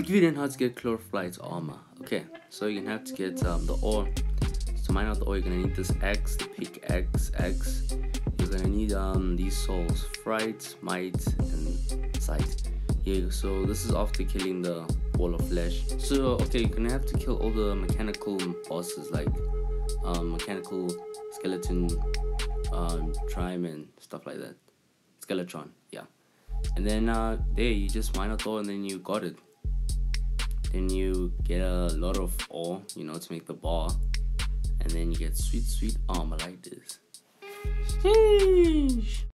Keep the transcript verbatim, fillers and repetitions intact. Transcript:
quick video on how to get Chlorophyte armor. Okay, so you're gonna have to get um, the ore. To mine out the ore, you're gonna need this axe, the pickaxe, axe. You're gonna need um these souls, fright, might, and sight. Yeah, so this is after killing the wall of flesh. So okay, you're gonna have to kill all the mechanical bosses like um mechanical skeleton, um Triman, stuff like that. Skeletron, yeah. And then uh there you just mine out the ore and then you got it. Then you get a lot of ore, you know, to make the bar. And then you get sweet, sweet armor like this. Sheesh.